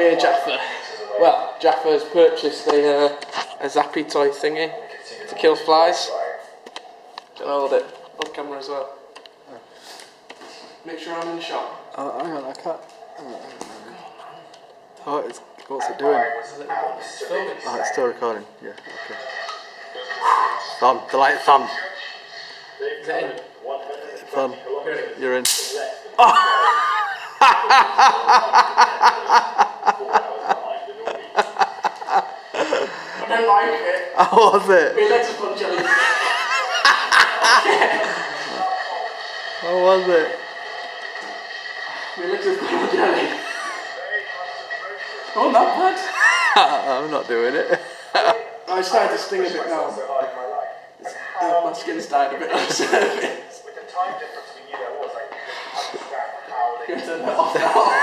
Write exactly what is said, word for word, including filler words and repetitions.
here, Jaffa. Well, Jaffa has purchased a, uh, a zappy toy thingy to kill flies. Can I hold it? Hold camera as well. Make sure I'm in the shot. Oh, hang on, I can't. Oh, it's, what's it doing? It's filming. Oh, it's still recording. Yeah, okay. Thumb, the light thumb. Is it in? Thumb, you're in. Oh! I don't like it. How was it? My legs are full of jelly. How was it? My legs are full of jelly. Oh, not bad. I'm not doing it. I started to sting a bit now. Uh, my skin's dyed a bit on the surface. Turn that off now.